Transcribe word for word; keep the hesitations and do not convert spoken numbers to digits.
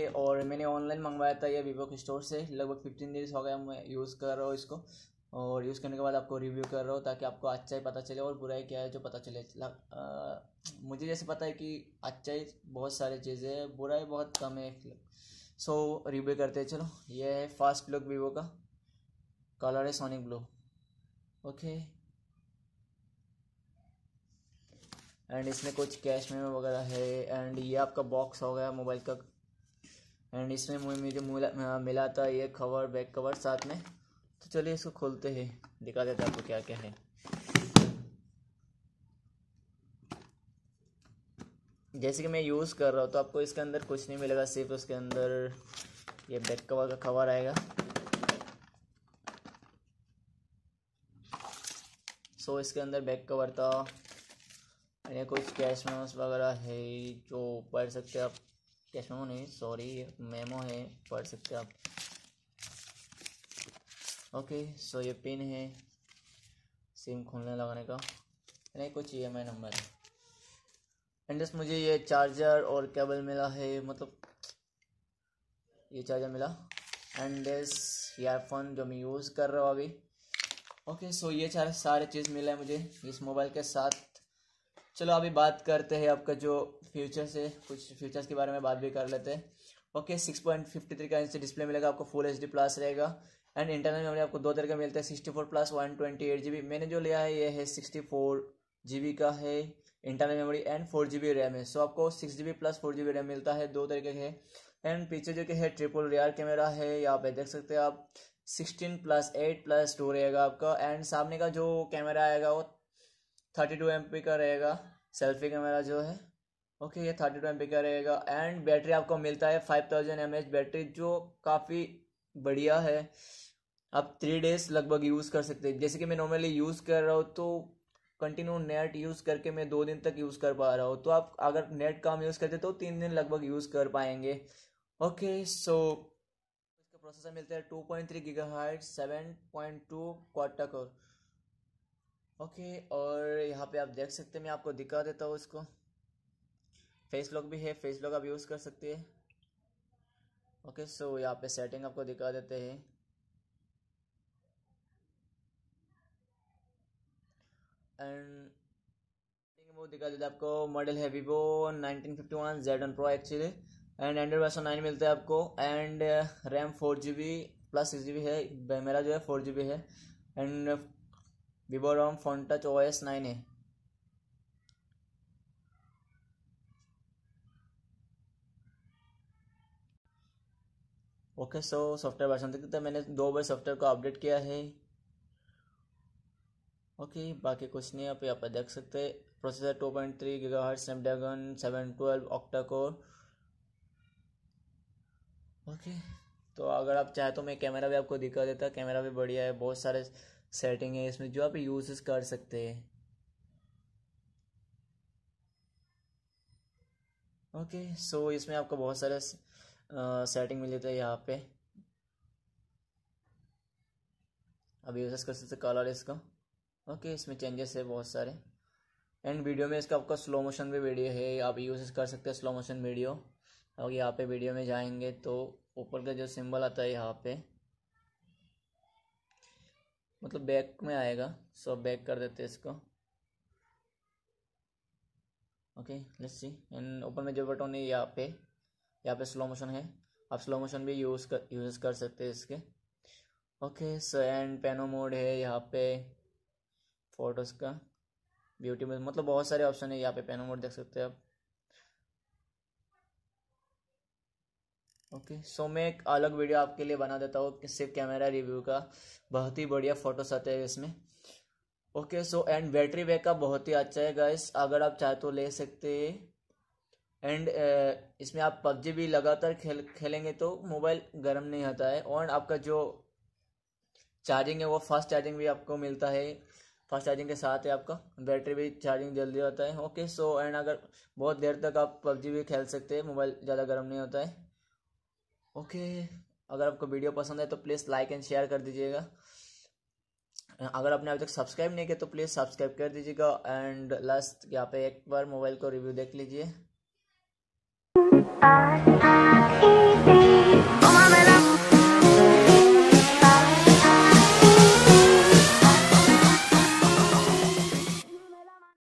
और मैंने ऑनलाइन मंगवाया था ये वीवो के स्टोर से। लगभग फिफ्टीन डेज हो गया मैं यूज़ कर रहा हूँ इसको, और यूज़ करने के बाद आपको रिव्यू कर रहा हूँ ताकि आपको अच्छाई पता चले और बुराई क्या है जो पता चले। आ, मुझे जैसे पता है कि अच्छाई बहुत सारी चीज़ें हैं, बुराई बहुत कम है। सो रिव्यू करते हैं, चलो। ये है फास्ट लुक वीवो का, कलर है सोनिक ब्लू। ओके, एंड इसमें कुछ कैश मेमो वगैरह है। एंड ये आपका बॉक्स हो गया मोबाइल का। एंड इसमें मुझे मिला, मिला था ये कवर, बैक कवर साथ में। तो चलिए इसको खोलते हैं, दिखा देते हैं आपको क्या क्या है। जैसे कि मैं यूज़ कर रहा हूँ तो आपको इसके अंदर कुछ नहीं मिलेगा, सिर्फ उसके अंदर ये बैक कवर का कवर आएगा। सो इसके अंदर बैक कवर था। ये कुछ कैश मेमोस वगैरह है जो पढ़ सकते हैं आप। कैश मेमो नहीं, सॉरी, मेमो है, पढ़ सकते हैं आप। ओके, सो ये पिन है सिम खोलने लगाने का, नहीं कुछ ई एम आई नंबर है। एंड जस्ट मुझे ये चार्जर और केबल मिला है, मतलब ये चार्जर मिला। एंड दिस ईयरफोन जो मैं यूज़ कर रहा हूँ अभी। ओके, सो ये सारे सारे चीज़ मिला है मुझे इस मोबाइल के साथ। चलो अभी बात करते हैं आपका जो फीचर्स है, कुछ फीचर्स के बारे में बात भी कर लेते हैं। Okay, six point fifty three का इंच डिस्प्ले मिलेगा आपको, फुल एच डी प्लस रहेगा। एंड इंटरनल मेमोरी आपको दो तरह का मिलता है, sixty four plus one twenty eight G B. मैंने जो लिया है ये है सिक्सटी फोर जी बी का है internal memory, and four G B RAM है। सो आपको six G B plus four G B RAM मिलता है, दो तरीके के है। एंड पीछे जो कि है ट्रिपल रियर कैमरा है, यहाँ पे देख सकते हैं आप। Sixteen plus eight plus two रहेगा आपका। एंड सामने का जो कैमरा आएगा वो थर्टी टू एम पी का रहेगा, सेल्फी कैमरा जो है। ओके, ये थर्टी टू एम पी का रहेगा। एंड बैटरी आपको मिलता है five thousand M H battery, जो काफ़ी बढ़िया है। आप थ्री डेज लगभग यूज़ कर सकते हैं। जैसे कि मैं नॉर्मली यूज़ कर रहा हूँ तो कंटिन्यू नेट यूज़ करके मैं दो दिन तक यूज़ कर पा रहा हूँ। तो आप अगर नेट कम यूज़ करते तो तीन दिन लगभग यूज़ कर पाएंगे। ओके, सो इसका प्रोसेसर मिलता है two point three gigahertz, seven point two quad core. Okay, और यहाँ पे आप देख सकते हैं, मैं आपको दिखा देता हूँ इसको। फेस लॉक भी है, फेस लॉक आप यूज़ कर सकते हैं। ओके, सो यहाँ पे सेटिंग आपको दिखा देते हैं। एंड वो दिखा देते हैं आपको। मॉडल है Vivo nineteen fifty one Z one pro actually. And android version nine मिलता है आपको। And RAM four G B plus six G B है, मेरा जो है फोर जी बी है। And Vivo ROM fun O S nine है। Okay, so software version देखते हैं, मैंने दो बार सॉफ्टवेयर को अपडेट किया है। ओके, बाकी कुछ नहीं, आप यहाँ पर देख सकते हैं। Processor two point three gigahertz, Snapdragon seven twelve octa core. Okay, तो अगर आप चाहे तो मैं कैमरा भी आपको दिखा देता। कैमरा भी बढ़िया है, बहुत सारे सेटिंग है इसमें जो आप यूज़ कर सकते हैं। ओके, सो इसमें आपको बहुत सारे सेटिंग मिल जाते हैं यहाँ पे, अब यूज़ कर सकते कलर इसका। ओके, इसमें चेंजेस है बहुत सारे। एंड वीडियो में इसका आपका स्लो मोशन भी वीडियो है, आप यूज़ कर सकते हैं स्लो मोशन वीडियो। और यहाँ पे वीडियो में जाएंगे तो ऊपर का जो सिंबल आता है यहाँ पे, मतलब बैक में आएगा। सो बैक कर देते हैं इसको। Okay, let's see. एंड ऊपर में जो बटन है यहाँ पे, यहाँ पे स्लो मोशन है, आप स्लो मोशन भी यूज़ कर यूज़ कर सकते हैं इसके। Okay, so and pano mode है यहाँ पे, फोटोज़ का, ब्यूटी में, मतलब बहुत सारे ऑप्शन है यहाँ पे। पेनो मोड देख सकते हैं आप। ओके, सो मैं एक अलग वीडियो आपके लिए बना देता हूँ सिर्फ कैमरा रिव्यू का, बहुत ही बढ़िया फोटोस आते हैं इसमें। Okay, so and battery backup बहुत ही अच्छा है गाइस, अगर आप चाहे तो ले सकते हैं। एंड इसमें आप पबजी भी लगातार खेल खेलेंगे तो मोबाइल गर्म नहीं होता है। और आपका जो चार्जिंग है वो फास्ट चार्जिंग भी आपको मिलता है, फास्ट चार्जिंग के साथ है आपका बैटरी भी चार्जिंग जल्दी होता है। ओके, सो एंड अगर बहुत देर तक आप पबजी भी खेल सकते हैं, मोबाइल ज़्यादा गर्म नहीं होता है। ओके, अगर आपको वीडियो पसंद है तो प्लीज़ लाइक एंड शेयर कर दीजिएगा। अगर आपने अभी तक सब्सक्राइब नहीं किया तो प्लीज़ सब्सक्राइब कर दीजिएगा। एंड लास्ट यहाँ पे एक बार मोबाइल को रिव्यू देख लीजिए।